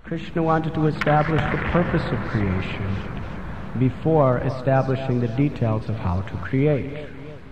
Krishna wanted to establish the purpose of creation before establishing the details of how to create.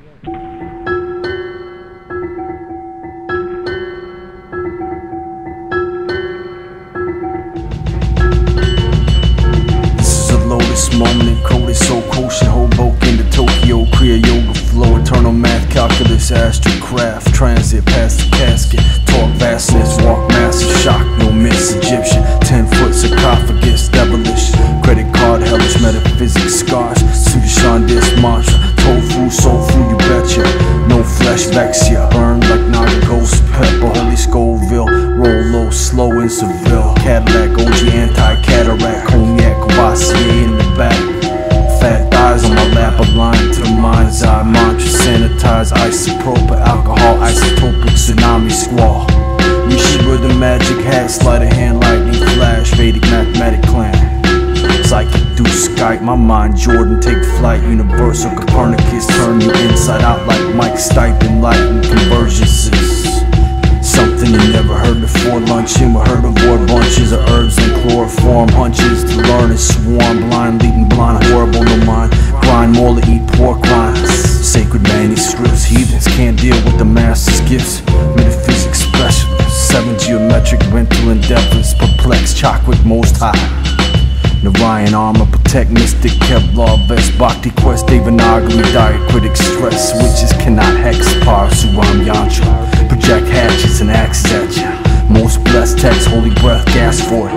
Lotus moment, code is so kosher, Hoboken to Tokyo, Kriya yoga flow, eternal math, calculus, astrocraft, transit past the casket, talk vastness, walk massive, shock, no miss, Egyptian, 10-foot sarcophagus, devilish, credit card, hellish, metaphysics, scars, Sudishan dish mantra, tofu, soul food, you betcha, no flesh, vex ya, burn like Naga ghost, pepper, holy Scoville, roll low, slow in Seville, Cadillac, OG, anti-cataract, cognac, Cavassier in the back, fat thighs on my lap, a line to the mind's eye, mantra, sanitize, isopropyl, alcohol, isotopic, tsunami, squall, Rishi with the magic hat, sleight of hand, lightning flash, Vedic mathematic clan, psychic through Skype, my mind Jordan, take flight, universal Copernicus, turn you inside out like Mike Stipe, enlightened convergences. Something you never heard before, luncheon with herbivore bunches of herbs and chloroform hunches to learn and swarm, blind leading blind, horrible no mind, grind more to eat pork rinds, sacred manuscripts, heathens can't deal with the master's gifts, metaphysics specialists, 7 geometric mental endeavors, perplex, chakra most high. Narayan armor, protect mystic, Kevlar vest, Bhakti quest, Devanagari, diacritic stress, witches cannot hex, Parasuram yantra, project hatchets and axes at ya, most blessed text, holy breath, gas for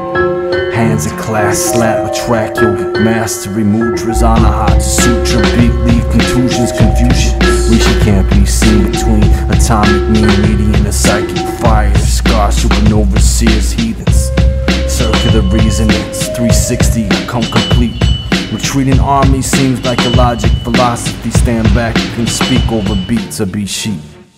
it, hands in class, slap, attract, yogic mastery, mudras, anahata, sutra, beat, leave, contusions, confusion, Rishi can't be seen between atomic mean, radiant, a psychic fire, scar, supernova, seers, heathens, circular resonance, 360, come complete. Retreating army seems like a logic philosophy. Stand back, you can speak over beats or be sheep.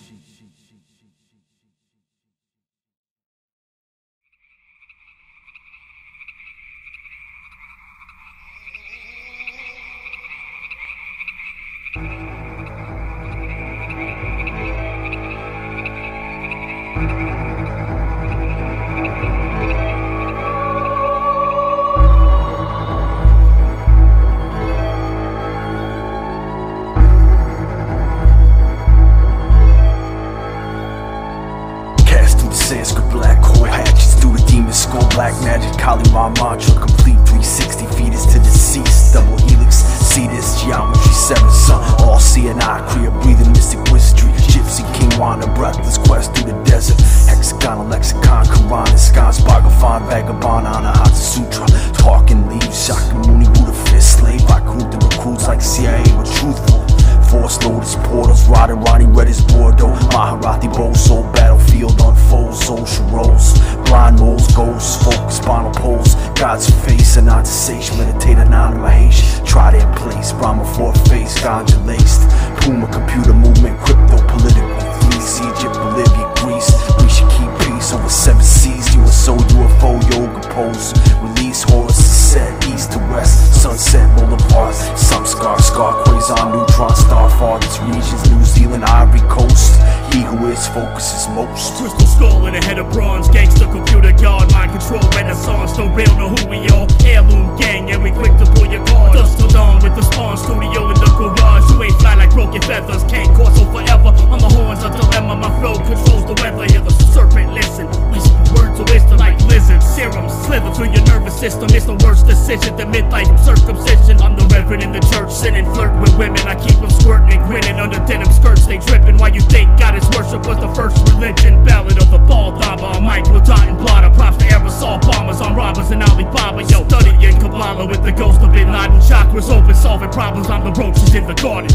Sanskrit black hole hatches through the demon skull, black magic, Kali Ma mantra, complete 360 fetus to deceased, double helix, see this geometry, 7 sun, all seeing I, Kriya breathing mystic wizardry, gypsy king wander, breathless quest through the desert, hexagonal lexicon, Quran, ensconced, Bhagavan, vagabond, Anahata Sutra, talking leaves, Shakyamuni, Buddha fist, slave, Vakuntha recruits like CIA, but truthful. Force lotus portals, Radharani, red as Bordeaux, Maharathi bow, soul battlefield unfolds, social roles, blind moles, ghosts, focus, spinal poles, God's face, annunciation, meditate, ananda Mahesh, try their place, Brahma fourth face, ganja laced, Puma computer movement, crypto political fleece, Egypt, Bolivia, Greece, we should keep peace over 7 seas, USO, UFO, yoga pose, release Horus, set east to west, sunset boulevards, some scar, quasar, neutron, star farthest regions, New Zealand, Ivory Coast, he who is focuses most. Crystal skull in a head of bronze, gangster computer guard, mind control, renaissance, no real, know who we are, heirloom gang, and we quick to pull your card, dust till dawn with the spawn studio in the garage, you ain't fly like broken feathers, can't course so forever, on the horns of dilemma, my flow controls the weather, hear the serpent listen, whisper words of wisdom like lizards, serum slither through your nervous system, it's the worst decision, the midlife circumcision, I'm the reverend in the church, sinning, flirt with women, I keep them squirting and grinning, under denim skirts they dripping, while you think goddess worship was the first religion, ballad of the ball daba, a mic with dot and blotter, props to aerosol bombers on robbers and Alibaba, yo, studying Kabbalah with the ghost of Bin Laden, chakras open, solving problems, I'm the roaches in the garden.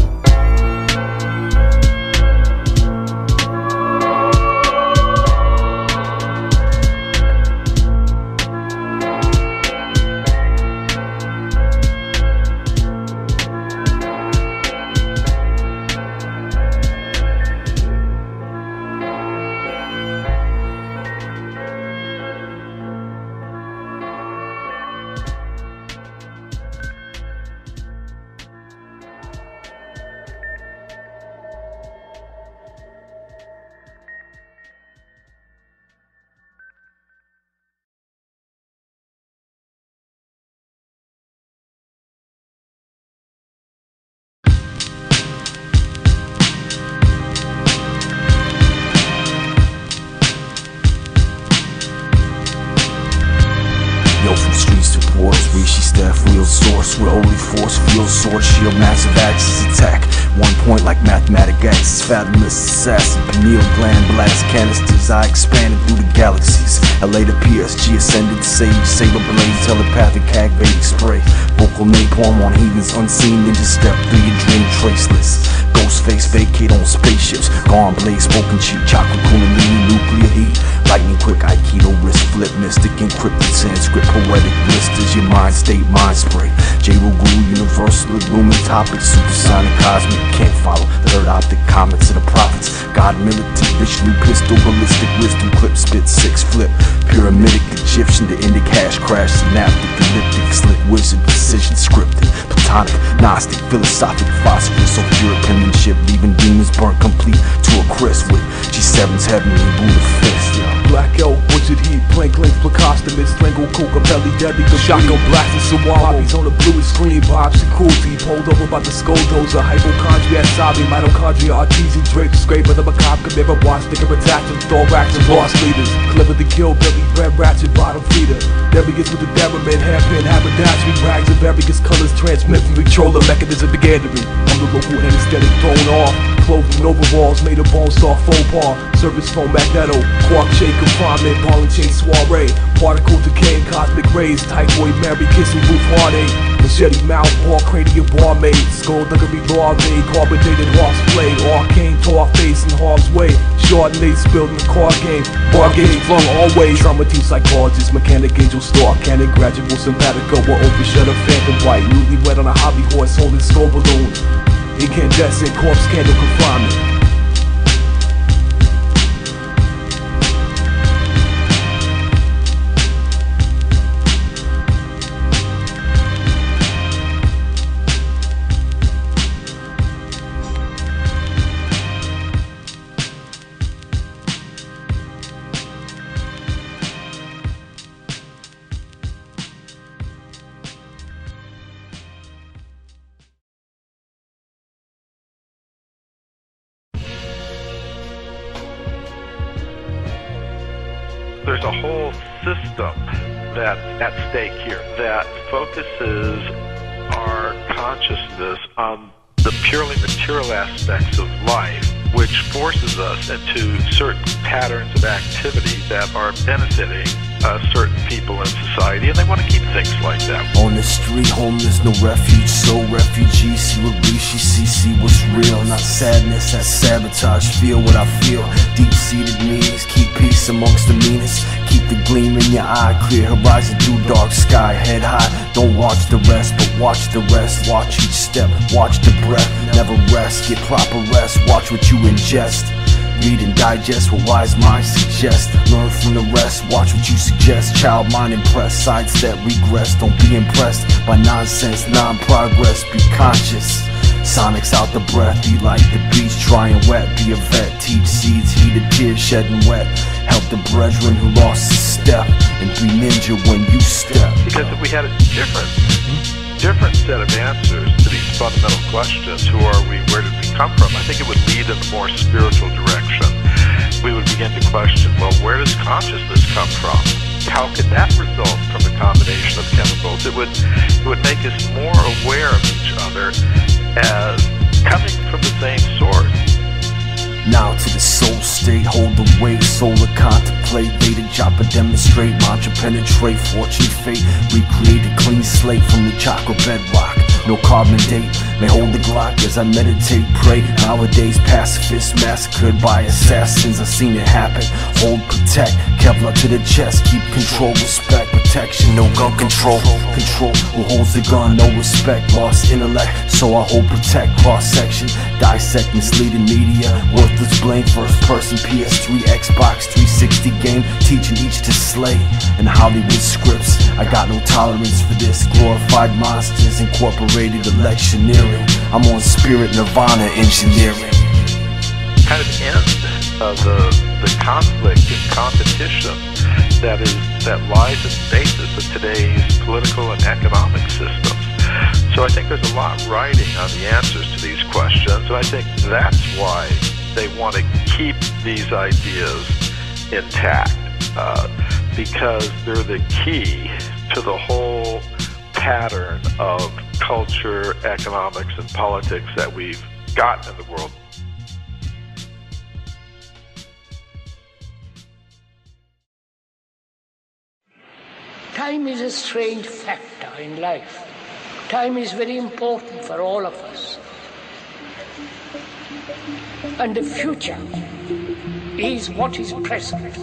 supports. Rishi staff wheel source with holy force, field sword, shield, massive axis attack. 1 point like mathematic axis, fathomless assassin, pineal gland blast canisters. I expanded through the galaxies. LA to PSG, ascended sage, saber blade, telepathic activating spray. Vocal napalm on heathens unseen, ninja step through your dream traceless. Ghost face vacate on spaceships, gone blaze, smoking cheap, chocolate kundalini, nuclear heat. Lightning quick, Aikido wrist flip, mystic encrypted Sanskrit, poetic blisters, your mind state, mind spray. J-Ru-Guru, universal, looming topics, supersonic, cosmic, can't follow. The third optic, comments of the prophets. God, militant, Vishnu, pistol, ballistic, wisdom, clip, spit, 6 flip. Pyramidic, Egyptian, the Indic, hash crash, synaptic, elliptic, slick, wizard, precision, scripted. Platonic, Gnostic, philosophic, phosphorus, so pure penmanship, leaving demons burnt complete to a crisp with G7's heavenly Buddha fist. Black elk, butchered heat, plank length, placostomus, strangle, coca, belly, deadly, the shotgun blasting, Sawabi's on the bluest screen, Bob's cruelty, pulled over by the scoldozer, hypochondriac, sobbing, mitochondria, artesian, draped, scraper, the macabre, chimera, watch, sticker, attachment, thorax, and boss leaders, clever to kill, Billy, red ratchet, bottom feeder, Darius with the Daraman, hairpin, haberdashery, rags of various colors, transmit from controller, mechanism began to be. I'm the local anesthetic thrown off, clothing overalls, made of bone saw faux pas, service phone, magneto, quark shake, confinement, ball and chain soiree, particle decay, cosmic rays, typhoid, Mary kissing roof heartache, machete mouth, ball cranium barmaid, skullduggery barmaid, carbonated horse blade, arcane, tar face in harm's way, Chardonnay spilled in the car game, bar gauge flung always, trauma team psychologist, mechanic angel star, cannon graduate, sympatico, or overshutter, phantom white, newlywed on a hobby horse holding skull balloon, incandescent corpse candle confinement. There's a whole system that's at stake here that focuses our consciousness on the purely material aspects of life, which forces us into certain patterns of activity that are benefiting certain people in society, and they want to keep things like that. On the street, homeless, no refuge, so refugees see what Rishi see what's real, not sadness, that sabotage, feel what I feel, deep-seated meanings, keep peace amongst the meanest, keep the gleam in your eye, clear horizon through dark sky, head high, don't watch the rest, but watch the rest, watch each step, watch the breath, never rest, get proper rest, watch what you ingest. Read and digest what wise minds suggest. Learn from the rest, watch what you suggest. Child mind impressed, sidestep, regress. Don't be impressed by nonsense, non-progress. Be conscious. Sonics out the breath, be like the beach, trying wet. Be a vet, teach seeds, heated tears, shedding wet. Help the brethren who lost a step, and be ninja when you step. Because if we had a different set of answers to these fundamental questions, who are we, where did we come from, I think it would lead in a more spiritual direction. We would begin to question, well, where does consciousness come from? How could that result from a combination of chemicals? It would make us more aware of each other as coming from the same source. Now to the soul state, hold the weight, solar contemplate, Vedic japa demonstrate, mantra penetrate, fortune fate, recreate a clean slate from the chakra bedrock. No carbon date, may hold the Glock as I meditate, pray. Nowadays pacifists massacred by assassins, I've seen it happen. Hold, protect, Kevlar to the chest, keep control, respect, protection, no gun control. Control, who holds the gun, no respect, lost intellect, so I hold, protect, cross section, dissect, misleading media, worthless blame, first person, PS3, Xbox 360 game, teaching each to slay. In Hollywood scripts, I got no tolerance for this, glorified monsters, incorporated electioneering. I'm on spirit nirvana engineering. Kind of end the conflict and competition that lies at the basis of today's political and economic systems. So I think there's a lot riding on the answers to these questions, and I think that's why they want to keep these ideas intact, because they're the key to the whole pattern of culture, economics, and politics that we've gotten in the world. Time is a strange factor in life. Time is very important for all of us. And the future is what is present.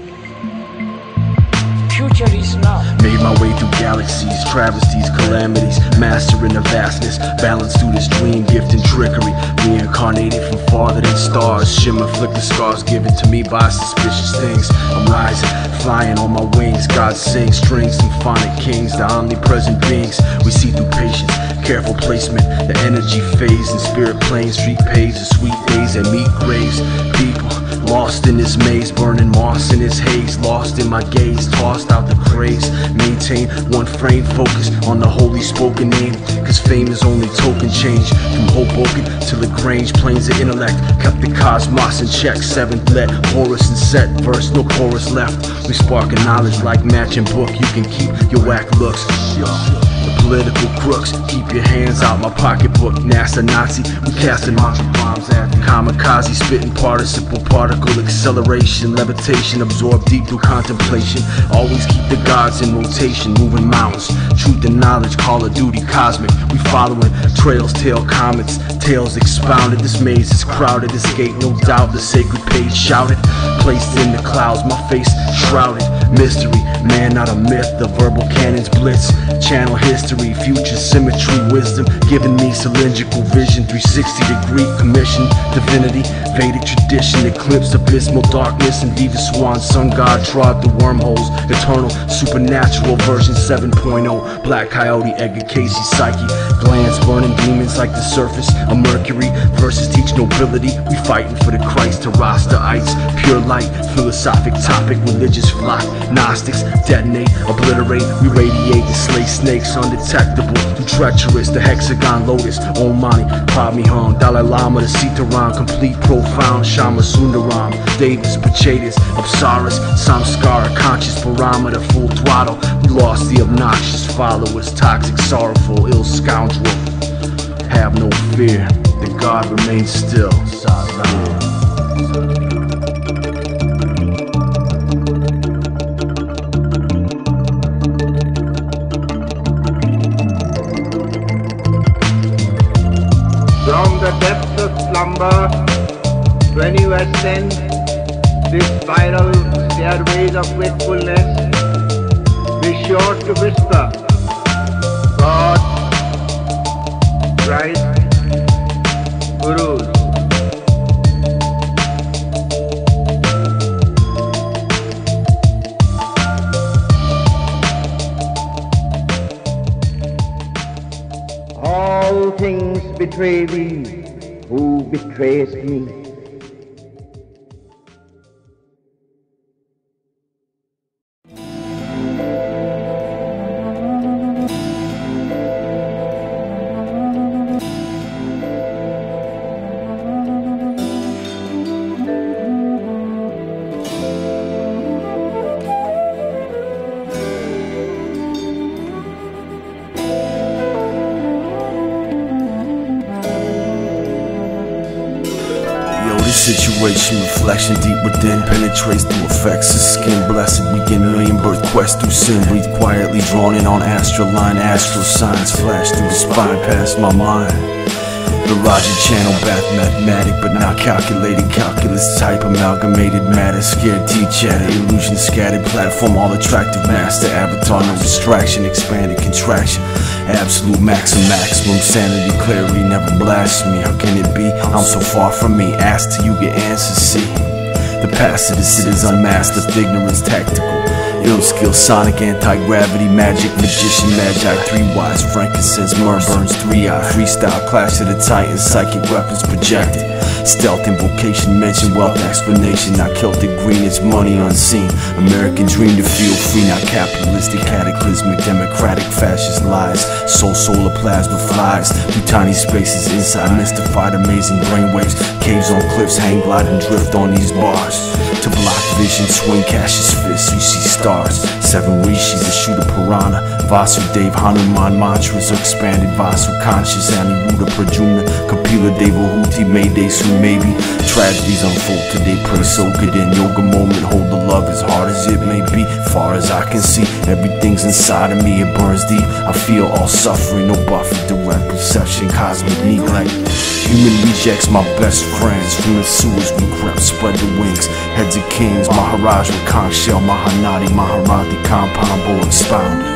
Future is now. Made my way through galaxies, travesties, calamities, mastering the vastness, balanced through this dream, gift and trickery, reincarnated from farther than stars, shimmer, flick the scars given to me by suspicious things. I'm rising, flying on my wings, God sings strings, symphonic kings, the omnipresent beings. We see through patience, careful placement, the energy phase in spirit planes, street paves, the sweet days that meet graves. People lost in this maze, burning moss in this haze, lost in my gaze, tossed out the craze. Maintain one frame, focus on the holy spoken name, cause fame is only token change. From Hoboken to LaGrange, plains of intellect, kept the cosmos in check. Seventh let Horus and set verse, no chorus left. We sparking knowledge like matching book, you can keep your whack looks. The political crooks, keep your hands out my pocketbook. NASA Nazi, we casting monkey bombs at the kamikaze, spitting participle particle acceleration, levitation, absorb deep through contemplation. Always keep the gods in rotation, moving mountains. Truth and knowledge, Call of Duty cosmic. We following trails, tail comets, tales expounded. This maze is crowded, this gate no doubt. The sacred page shouted, placed in the clouds, my face shrouded. Mystery, man not a myth, the verbal cannons blitz. Channel history, future symmetry, wisdom, giving me cylindrical vision. 360-degree commission, divinity, Vedic tradition, eclipse, abysmal darkness, and Diva Swan, sun god trod the wormholes. Eternal, supernatural version 7.0, Black Coyote, Edgar Casey, Psyche, glance, burning demons like the surface of Mercury. Verses teach nobility, we fighting for the Christ to Rastaites. Pure light, philosophic topic, religious flock, Gnostics, detonate, obliterate, we radiate and slay snakes undetectable, too treacherous, the hexagon lotus, Om Mani, Padme Hum, Dalai Lama, the Sitaram, complete, profound, Shama Sundaram, Davis, Pachetas, Apsaras, Samskara, conscious barometer, full throttle, we lost the obnoxious followers, toxic, sorrowful, ill scoundrel, have no fear, the God remains still. From the depths of slumber, when you ascend this spiral stairways of wakefulness, be sure to whisper, God, Christ, Gurus. All things betray thee, who betrayest me. Situation, reflection deep within, penetrates through effects of skin. Blessed begin million birth quest through sin. Breathe quietly, drawn in on astral line, astral signs flash through the spine, past my mind. The Raja channel, bath mathematic, but not calculated. Calculus type, amalgamated matter, scared T-chatter, illusion scattered, platform, all attractive master, avatar, no distraction, expanded contraction. Absolute maximum sanity, clarity, never blasphemy. How can it be? I'm so far from me. Ask till you get answers, see. The past of the is unmasked, ignorance tactical. Ill skill, sonic, anti-gravity, magic, magician, magi, 3 wise, frankincense, myrrh burns, 3 eye, freestyle, clash of the titans, psychic weapons projected. Stealth invocation, mention wealth explanation. Not Celtic green, it's money unseen. American dream to feel free, not capitalistic, cataclysmic, democratic, fascist lies. Solar plasma flies through tiny spaces inside mystified, amazing brainwaves. Caves on cliffs, hang glide and drift on these bars. To block vision, swing Cassius fist, you see stars. 7 rishis, a shooter piranha. Vasudev, Hanuman mantras are expanded. Vasu conscious, Aniruddha, Prajumna, Kapila, Devahuti, Mayday, soon maybe. Tragedies unfold today, pray soak it in. Yoga moment, hold the love as hard as it may be. Far as I can see, everything's inside of me, it burns deep. I feel all suffering, no buffer, direct perception, cosmic neglect. Human rejects, my best friends. From the sewers we crept, spread the wings. Heads of kings, Maharaj with conch shell, Mahanadi, Maharathi, compound, expounded.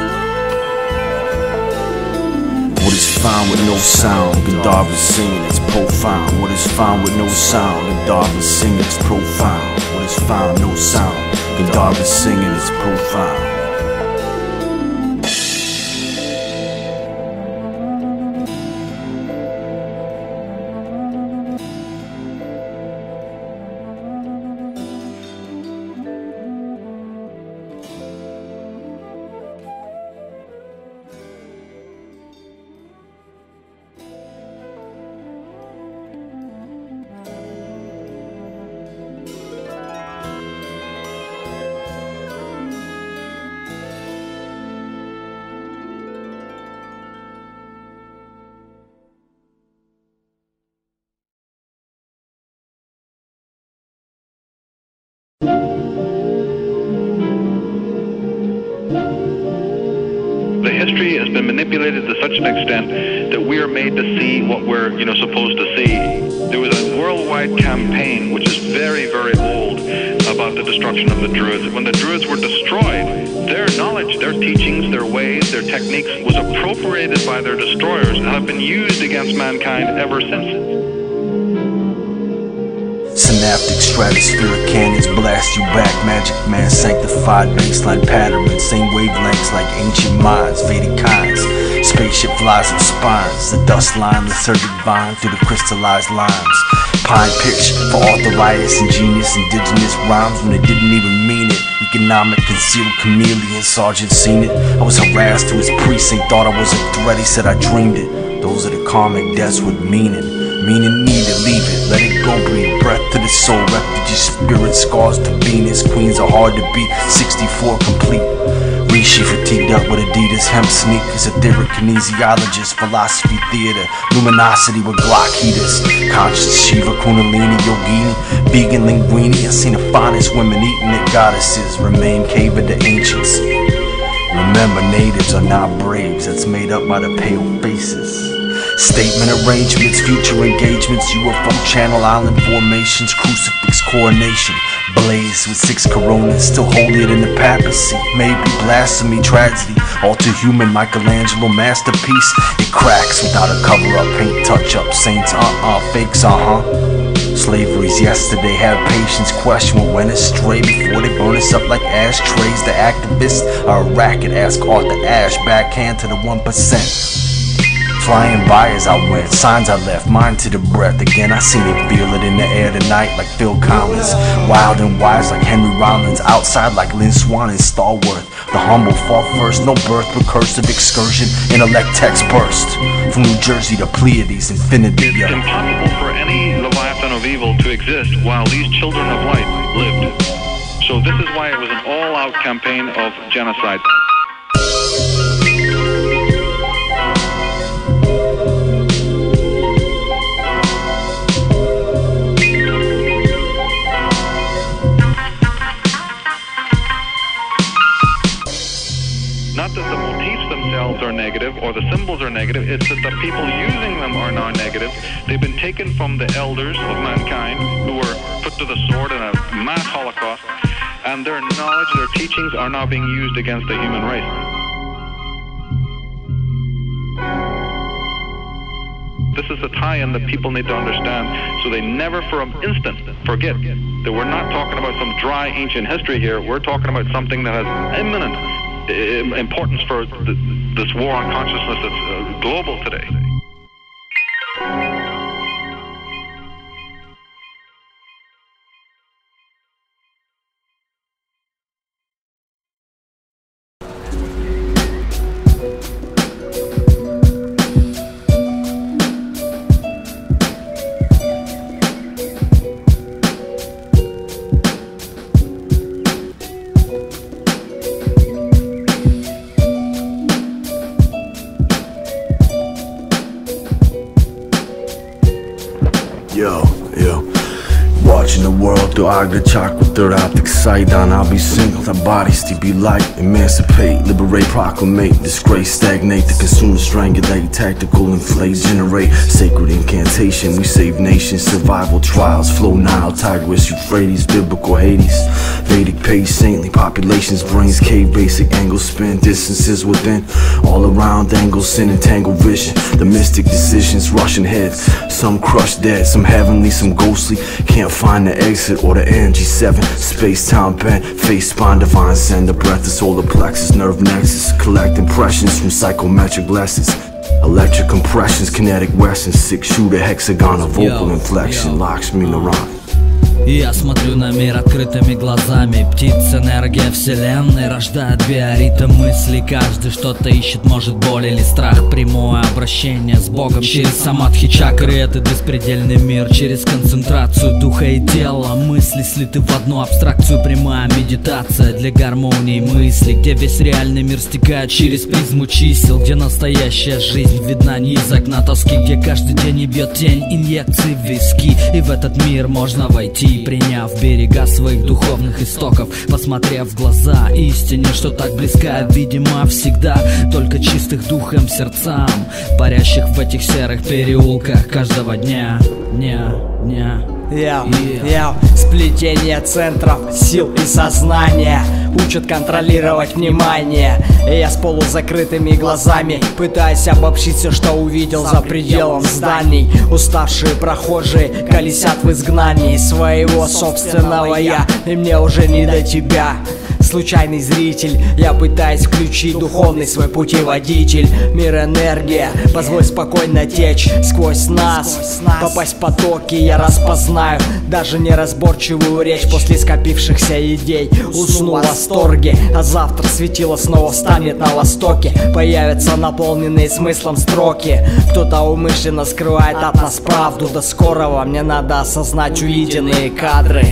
What is found with no sound? Gandharva singing, it's profound. What is found with no sound? Gandharva singing, it's profound. What is found, no sound? Gandharva singing, it's profound. The history has been manipulated to such an extent that we are made to see what we're, supposed to see. There was a worldwide campaign, which is very, very old, about the destruction of the Druids. When the Druids were destroyed, their knowledge, their teachings, their ways, their techniques was appropriated by their destroyers and have been used against mankind ever since. Synaptic stratospheric canyons blast you back. Magic man sanctified baseline pattern. Same wavelengths like ancient minds, Vedic kinds. Spaceship flies with spines. The dust line, lysergic vine through the crystallized limes. Pine pitch for arthritis, ingenious indigenous rhymes when they didn't even mean it. Economic concealed chameleon, sergeant seen it. I was harassed to his precinct, thought I was a threat, he said I dreamed it. Those are the karmic deaths with meaning. Meaning needed, leave it, let it go, breathe breath to the soul. Refugee spirit, scars to Venus. Queens are hard to beat, 64 complete. Rishi fatigued up with Adidas hemp sneakers. Etheric kinesiologist, philosophy theater. Luminosity with Glock heaters. Conscious Shiva, Kundalini, Yogini. Vegan linguini, I seen the finest women eating at goddesses. Remain cave of the ancients. Remember, natives are not braves, that's made up by the pale faces. Statement arrangements, future engagements, UFO channel, island formations, crucifix coronation, blaze with 6 coronas, still holier than the papacy. Maybe blasphemy, tragedy, all too human, Michelangelo masterpiece. It cracks without a cover-up, paint touch-up, saints, fakes, Slavery's yesterday, have patience, question what went astray before they burn us up like ashtrays. The activists are a racket, ask Arthur Ashe, backhand to the 1%. Flying by as I went, signs I left, mine to the breath. Again, I seen it, feel it in the air tonight like Phil Collins. Wild and wise like Henry Rollins, outside like Lynn Swan and Stallworth. The humble fall first, no birth, recursive excursion, intellect text burst. From New Jersey to Pleiades, infinity. It's impossible for any Leviathan of evil to exist while these children of light lived. So this is why it was an all-out campaign of genocide. Not that the motifs themselves are negative or the symbols are negative, it's that the people using them are now negative. They've been taken from the elders of mankind who were put to the sword in a mass holocaust, and their knowledge, their teachings are now being used against the human race. This is a tie-in that people need to understand so they never for an instant forget that we're not talking about some dry ancient history here. We're talking about something that has imminent importance for this war on consciousness that's global today. to Agra, chakra, third optic sight on. I'll be single, our bodies to be light, emancipate, liberate, proclamate, disgrace, stagnate, the consumer strangulate, tactical inflate, generate, sacred incantation, we save nations, survival trials, flow Nile, Tigris, Euphrates, biblical Hades, Vedic page, saintly populations, brains, cave, basic angle, spin, distances within, all around angles, sin, entangled vision, the mystic decisions, rushing heads, some crushed dead, some heavenly, some ghostly, can't find the exit or the end. G7, space-time bent, face, spine, divine send, the breath, the solar plexus, nerve nexus, collect impressions from psychometric lessons, electric compressions, kinetic western, six-shooter, hexagon, a vocal inflection, locks me neuron. Я смотрю на мир открытыми глазами. Птица, энергия вселенной рождает биоритм мысли. Каждый что-то ищет, может боль или страх. Прямое обращение с Богом через самадхи чакры. Это беспредельный мир через концентрацию духа и тела. Мысли слиты в одну абстракцию. Прямая медитация для гармонии мысли, где весь реальный мир стекает через призму чисел, где настоящая жизнь видна не из окна тоски, где каждый день и бьет тень инъекций в виски. И в этот мир можно войти, приняв берега своих духовных истоков, посмотрев в глаза истине, что так близка, видимо, всегда, только чистых духом сердцам, парящих в этих серых переулках каждого дня. Сплетение центров сил и сознания учат контролировать внимание. И я с полузакрытыми глазами пытаюсь обобщить все, что увидел за пределом зданий. Уставшие прохожие колесят в изгнании своего собственного я, и мне уже не до тебя. Случайный зритель, я пытаюсь включить духовный свой путеводитель. Мир энергия, позволь спокойно течь сквозь нас, попасть в потоки я распознаю даже неразборчивую речь после скопившихся идей. Усну в восторге, а завтра светило снова встанет на востоке. Появятся наполненные смыслом строки. Кто-то умышленно скрывает от нас правду. До скорого, мне надо осознать увиденные кадры.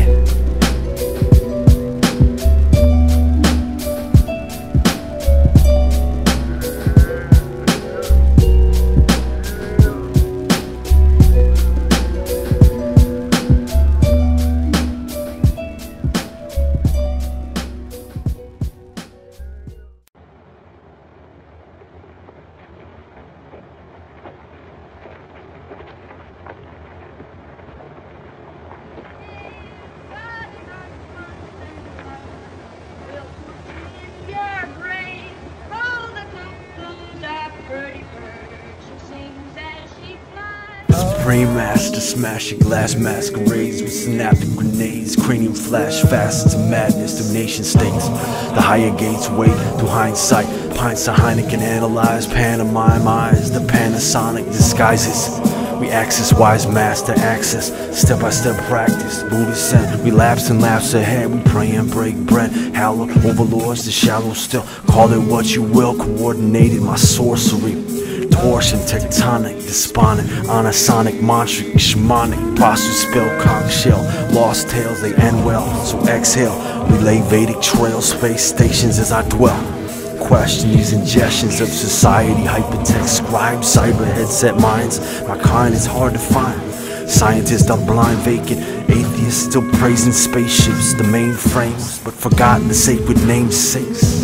Supreme master smashing glass masquerades with synaptic grenades, cranium flash fast to madness through nation states. The higher gates wait through hindsight, pints of Heineken analyze, pantomime eyes, the Panasonic disguises. We access wise master access, step-by-step practice, Buddhist scent, relapse and lapse ahead. We pray and break bread, hallowed overlords, the shallow still. Call it what you will, coordinated my sorcery. Torsion, tectonic, despondent, anasonic, mantric, shamanic, prostitute spell, conch shell, lost tales, they end well, so exhale, relay Vedic trails, space stations as I dwell. Question these ingestions of society, hypertext, scribe, cyber headset minds, my kind is hard to find. Scientists are blind, vacant, atheists still praising spaceships, the mainframes, but forgotten the sacred namesakes.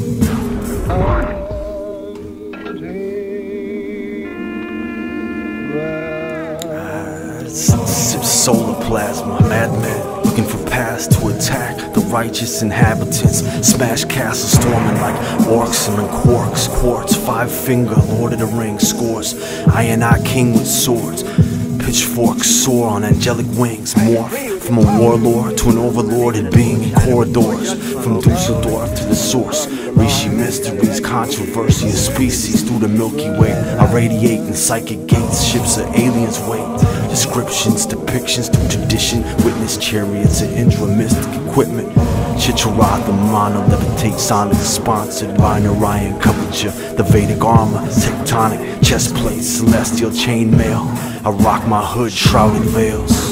Solar plasma, madman, looking for paths to attack the righteous inhabitants. Smash castles storming like orcs and quarks, quartz, five-finger, Lord of the Rings scores. I and I king with swords, pitchforks soar on angelic wings, morph from a warlord to an overlord in being in corridors, from Dusseldorf to the source. Rishi mysteries, controversy of species through the Milky Way. I radiate in psychic gates, ships of aliens wait. Descriptions, depictions through tradition, witness chariots and Indra mystic equipment. Chicharat, the mana, levitate sonic, sponsored by Narayan Kabaja, the Vedic armor, tectonic, chest plates, celestial chainmail. I rock my hood, shrouded veils.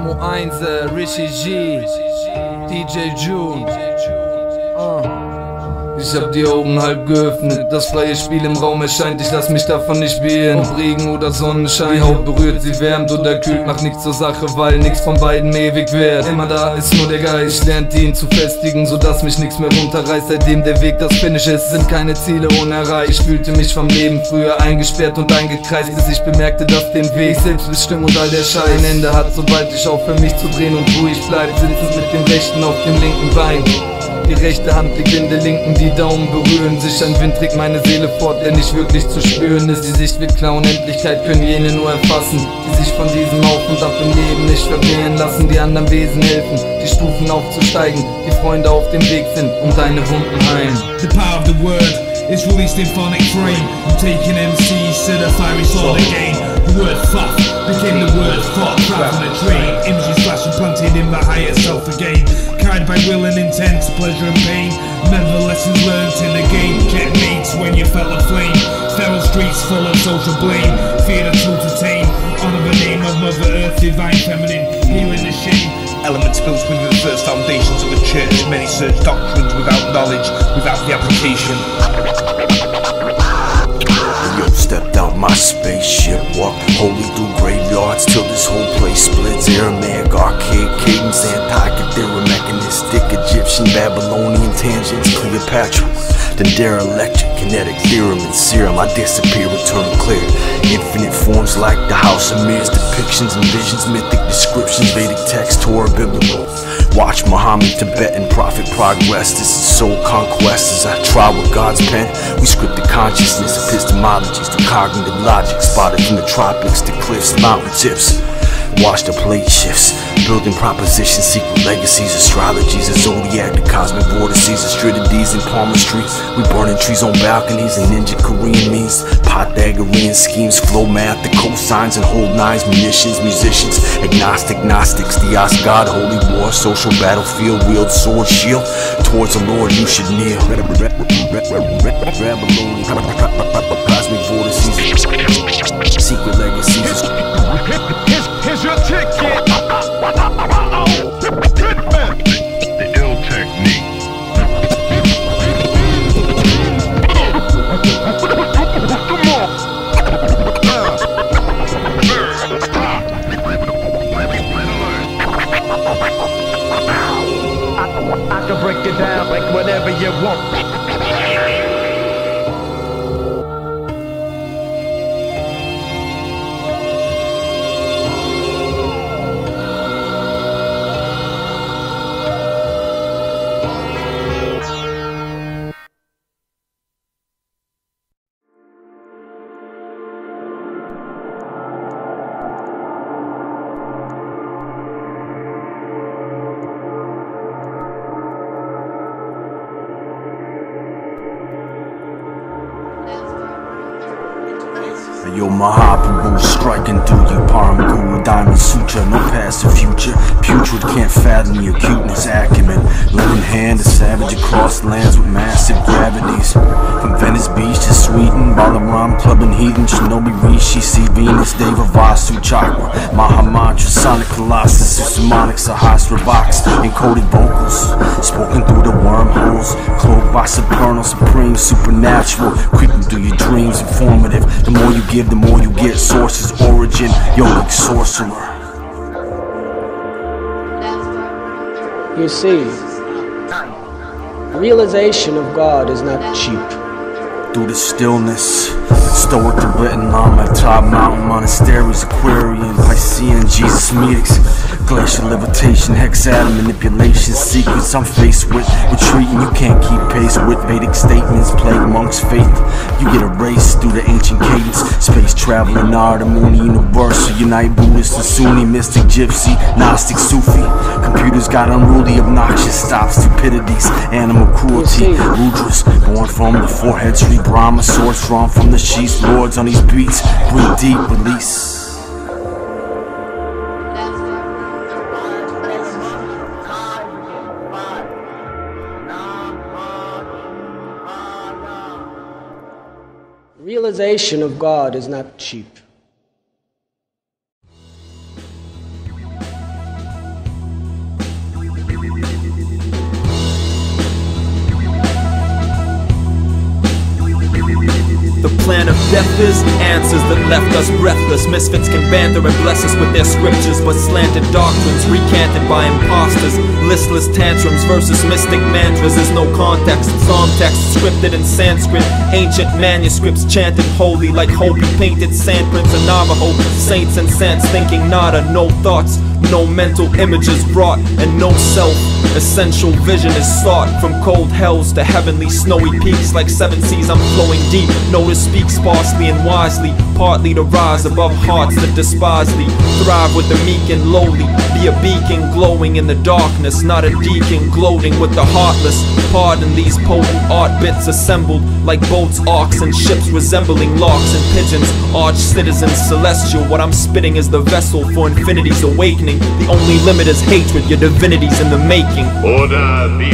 Amo 1, Rishi G, DJ June. Ich hab die Augen halb geöffnet, das freie Spiel im Raum erscheint, ich lass mich davon nicht beirren. Ob Regen oder Sonnenschein, die Haut berührt, sie wärmt oder kühlt, macht nichts zur Sache, weil nichts von beiden ewig währt. Immer da ist nur der Geist, ich lernte ihn zu festigen, sodass mich nichts mehr runterreißt. Seitdem der Weg das Finish ist, sind keine Ziele unerreicht. Ich fühlte mich vom Leben früher eingesperrt und eingekreist, bis ich bemerkte, dass den Weg selbstbestimmt und all der Scheiß ein Ende hat, sobald ich aufhöre mich zu drehen und ruhig bleib, sitzend mit dem rechten auf dem linken Bein. Die rechte Hand liegt in der linken, die Daumen berühren sich. Ein Wind trägt meine Seele fort, der nicht wirklich zu spüren ist. Die Sicht wird klar, Unendlichkeit können jene nur erfassen, die sich von diesem Auf und Ab im Leben nicht verwehren lassen. Die anderen Wesen helfen, die Stufen aufzusteigen, die Freunde auf dem Weg sind und deine Wunden heilen. The power of the word is released in phonic frame. I'm taking MCs to the fiery sword again. The word fuck became the word fuck, crap on a train. Images flashing, planted in my higher self again. Carried by will and intent, pleasure and pain. Remember lessons learned in the game. Checkmates when you felt a flame. Feral streets full of social blame. Fear the truth to tame. Honor the name of Mother Earth, divine feminine, healing the shame. Elements built within the first foundations of the church. Many search doctrines without knowledge, without the application. Yo, stepped out my spaceship, walked holy through graveyards till this whole place splits. Aramaic, archaic cadence, Antikythera, mechanistic, Egyptian, Babylonian tangents, Cleopatra. Then derelict, kinetic theorem and serum. I disappear, return clear. Infinite forms like the House of Mirrors, depictions and visions, mythic descriptions, Vedic text, Torah, biblical. Watch Muhammad, Tibetan prophet progress. This is soul conquest as I try with God's pen. We script the consciousness, epistemologies through cognitive logic, spotted from the tropics to cliffs, mountain tips. Watch the plate shifts, building propositions, secret legacies, astrologies, a zodiac, the cosmic vortices, astridides and palmistry. We burning trees on balconies and ninja Korean means, Pythagorean schemes, flow math, the cosines and hold nines, munitions, musicians, agnostic, Gnostics, theos, God, holy war, social battlefield, wield sword, shield. Towards the Lord you should kneel. Babylonian, cosmic vortices, secret legacies. Here's your ticket. The ill technique. I can break it down like whatever you want. Yo, Mahaprabhu striking through you, Paramguru, Diamond Sutra, no past or future. Putrid can't fathom your cuteness, acumen. Living hand, a savage across lands with massive gravities. From Venice Beach to Sweden, Balaram, clubbing heathen, Shinobi Rishi, see Venus, Deva Vasu, Chakra, Mahamantra, Sonic Colossus, Susumonic, Sahasra Box, encoded vocals, spoken through the wormholes, cloaked by supernal, supreme, supernatural, creeping through your dreams, informative. The more you give, the more you get. Sources, origin, yogic sorcerer. You see, realization of God is not cheap. Through the stillness, Stoic Tibetan Lama, top mountain monasteries, Aquarian, Piscean, Jesus meetings, glacial levitation, hexatom manipulation, secrets I'm faced with, retreating you can't keep pace with, Vedic statements, plague monks' faith, you get erased through the ancient cadence, space traveling, Narada Muni, universal, unite Buddhist and Sunni, mystic, gypsy, Gnostic, Sufi, computers got unruly, obnoxious, stop stupidities, animal cruelty, Rudras, born from the forehead tree, Brahma, swords drawn from the sheath, lords on these beats, breathe deep, release. Realization of God is not cheap. plan of death is? Answers that left us breathless. Misfits can banter and bless us with their scriptures, but slanted doctrines recanted by imposters. Listless tantrums versus mystic mantras. There's no context. Psalm text scripted in Sanskrit. Ancient manuscripts chanted holy like Hopi painted sandprints of Navajo. Saints and saints thinking nada. No thoughts, no mental images brought, and no self. Essential vision is sought. From cold hells to heavenly snowy peaks. Like 7 seas I'm flowing deep. Know to speak sparsely and wisely, partly to rise above hearts that despise thee. Thrive with the meek and lowly. Be a beacon glowing in the darkness, not a deacon gloating with the heartless. Pardon these potent art bits assembled like boats, arcs, and ships resembling larks and pigeons. Arch citizens celestial. What I'm spitting is the vessel for infinity's awakening. The only limit is hatred. Your divinity's in the making. Buddha be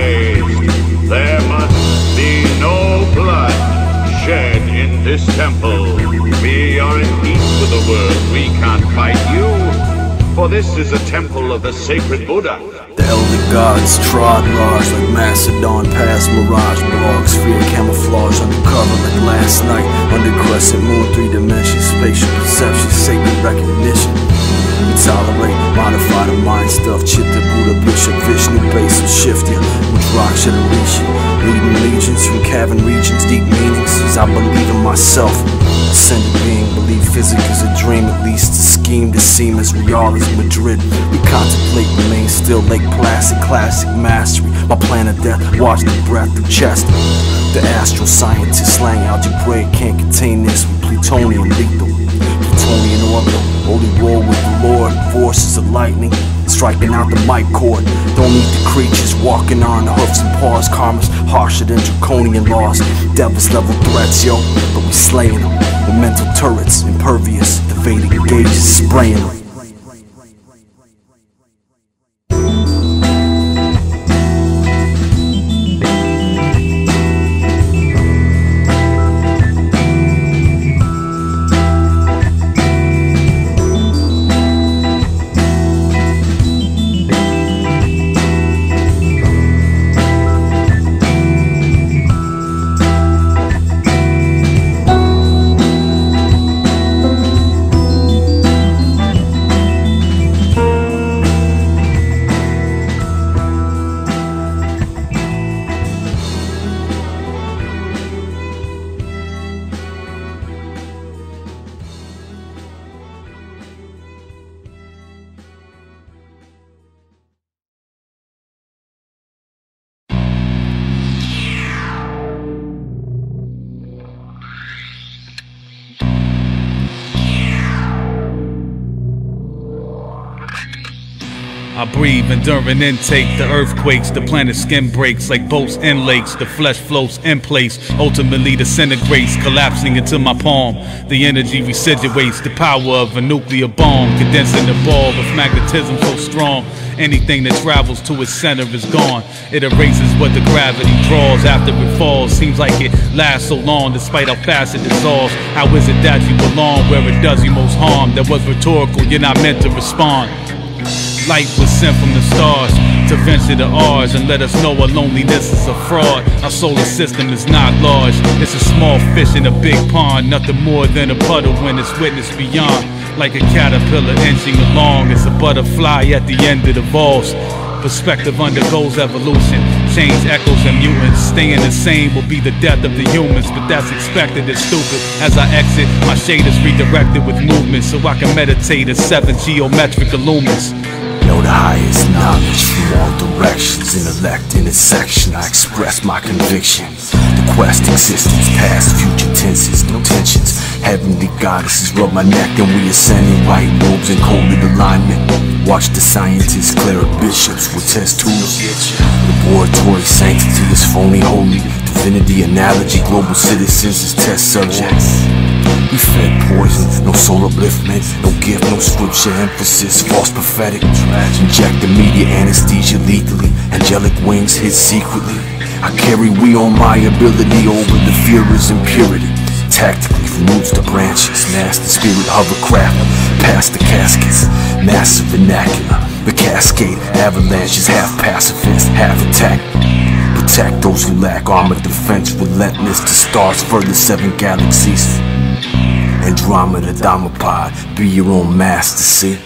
praised. There must be no blood shed in this temple. We are at peace with the world. We can't fight you, for this is a temple of the sacred Buddha. The elder gods trod large like Macedon past mirage blogs. Fear camouflage undercover like last night. Under crescent moon, 3 dimensions, spatial perception, sacred recognition. We tolerate, modify the mind stuff. Chitta, Buddha, Bishop, Vishnu, Basil, shift ya. Rudraksha, Rishi, leading legions from cavern regions, deep meanings. As I believe in myself, ascended being, believe physics is a dream, at least a scheme to seem as real as Madrid. We contemplate, remain still, Lake Placid, classic mastery. My plan of death, watch the breath through chest. The astral scientist slang algebraic can't contain this with plutonium lethal. Plutonian orbital, only roll with the Lord. Forces of lightning, striking out the mic cord. Don't need the creatures walking on the hoofs and paws. Karma's harsher than draconian laws. Devil's level threats, yo, but we slaying them. The mental turrets, impervious. The Vedic gauges spraying them. I breathe, enduring intake, the earthquakes, the planet's skin breaks like boats in lakes, the flesh floats in place, ultimately disintegrates, collapsing into my palm. The energy residuates, the power of a nuclear bomb, condensing the ball with magnetism so strong. Anything that travels to its center is gone. It erases what the gravity draws after it falls. Seems like it lasts so long despite how fast it dissolves. How is it that you belong where it does you most harm? That was rhetorical, you're not meant to respond. Light was sent from the stars to venture to ours and let us know our loneliness is a fraud. Our solar system is not large. It's a small fish in a big pond, nothing more than a puddle when it's witnessed beyond. Like a caterpillar inching along, it's a butterfly at the end of the valse. Perspective undergoes evolution, change echoes and mutants. Staying the same will be the death of the humans, but that's expected and stupid. As I exit, my shade is redirected with movement so I can meditate at 7 geometric illumins. Know the highest knowledge from all directions. Intellect in its section, I express my conviction. The quest, existence, past, future tenses, no tensions. Heavenly goddesses rub my neck and we ascend in white robes and coded alignment. Watch the scientists, cleric bishops with test tools. Laboratory sanctity is phony holy. Divinity analogy, global citizens as test subjects. We fed poison, no soul upliftment, no gift, no scripture emphasis, false prophetic. Inject the media anesthesia lethally, angelic wings hid secretly. I carry we on my ability over the fearers impurity. Tactically from roots to branches, master spirit hovercraft, past the caskets, massive vernacular. The cascade avalanche is half pacifist, half attack. Attack those who lack armor defense, relentless to stars further 7 galaxies. Andromeda Dharmapod, be your own master, see?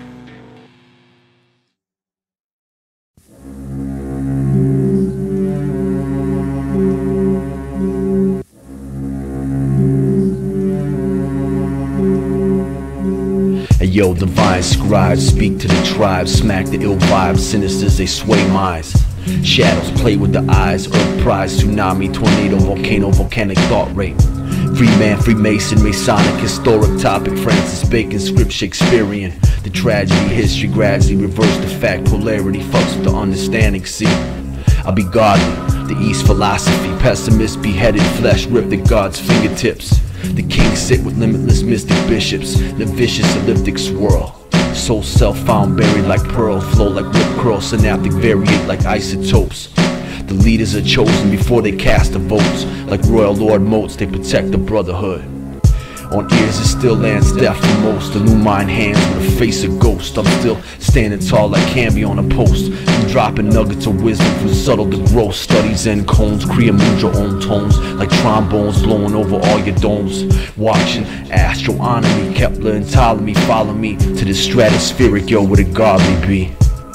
Yo, divine scribes, speak to the tribes, smack the ill vibes, sinisters they sway minds. Shadows play with the eyes, earth prize, tsunami, tornado, volcano, volcanic thought rate. Free man, Freemason, Masonic, historic topic, Francis Bacon, script Shakespearean. The tragedy, history, gradually reverse the fact, polarity fucks with the understanding, see? I'll be godly, the East philosophy, pessimist, beheaded flesh, ripped at God's fingertips. The kings sit with limitless mystic bishops, the vicious elliptic swirl. Soul self found buried like pearl, flow like whip curl, synaptic variate like isotopes. The leaders are chosen before they cast the votes, like royal lord moats, they protect the brotherhood. On ears it still lands deaf for most, illumined hands with a face of ghost. I'm still standing tall like Camby on a post. I'm dropping nuggets of wisdom from subtle to gross. Studies and cones, create your own tones, like trombones blowing over all your domes. Watching astronomy, Kepler and Ptolemy, follow me to the stratospheric, yo, where the godly be.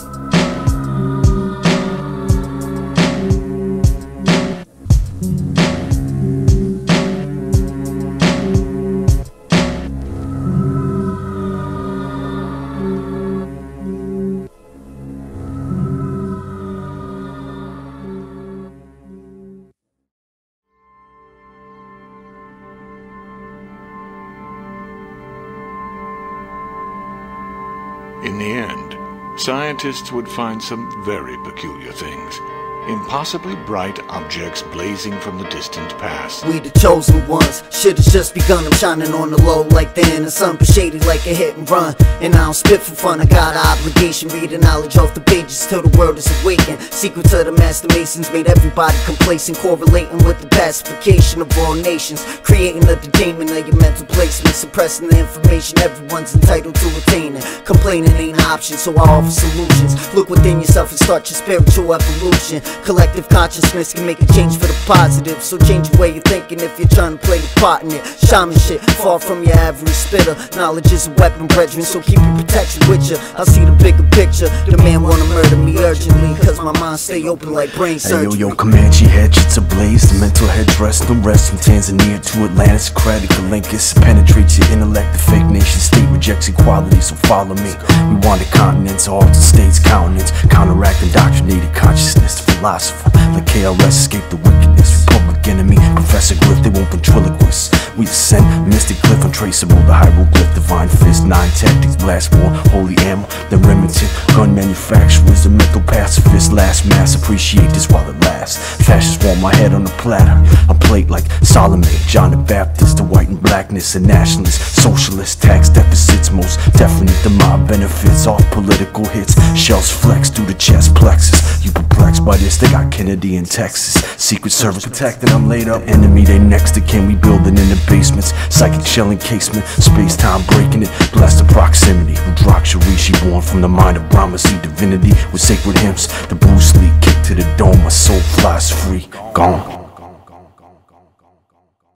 In the end, scientists would find some very peculiar things. Impossibly bright objects blazing from the distant past. We the chosen ones, shit has just begun. I'm shining on the low like the end of sun, but shaded like a hit and run. And I don't spit for fun, I got an obligation. Reading knowledge off the pages till the world is awakened. Secrets of the master masons made everybody complacent, correlating with the pacification of all nations, creating the demon of your mental placement, suppressing the information everyone's entitled to attaining. Complaining ain't an option, so I offer solutions. Look within yourself and start your spiritual evolution. Collective consciousness can make a change for the positive, so change your way you're thinking if you're trying to play the part in it. Shaman shit, far from your average spitter. Knowledge is a weapon, brethren, so keep your protection with you. I see the bigger picture. The man wanna murder me urgently, cause my mind stay open like brain surgery. Hey, yo, Comanche head, shit's ablaze. The mental headdress, no rest from Tanzania to Atlantis. Socratic Olympus penetrates your intellect. The fake nation state rejects equality, so follow me. We wanted continents, altered states, countenance, counteract indoctrinated consciousness. Philosopher, like KRS, escape the wickedness. Public enemy, Professor Griff, they won't ventriloquists. We ascend, mystic cliff, untraceable, the hieroglyph, divine fist, 9 tactics, blast war, holy ammo, the Remington, gun manufacturers, the mental pacifist, last mass, appreciate this while it lasts. Fascists want my head on a platter, I'm plate like Salome, John the Baptist, the white and blackness, a nationalist, socialist, tax deficits, most definitely the mob benefits, off political hits, shells flex through the chest plexus, you perplexed by this, they got Kennedy in Texas, Secret Service protected, I'm laid up, enemy they next to, can we build it in the basements, psychic shell encasement, space-time breaking it, blessed the proximity, Rudraksha Rishi, born from the mind of Brahma, see divinity, with sacred hymns, the Bruce Lee kick to the dome, my soul flies free, gone.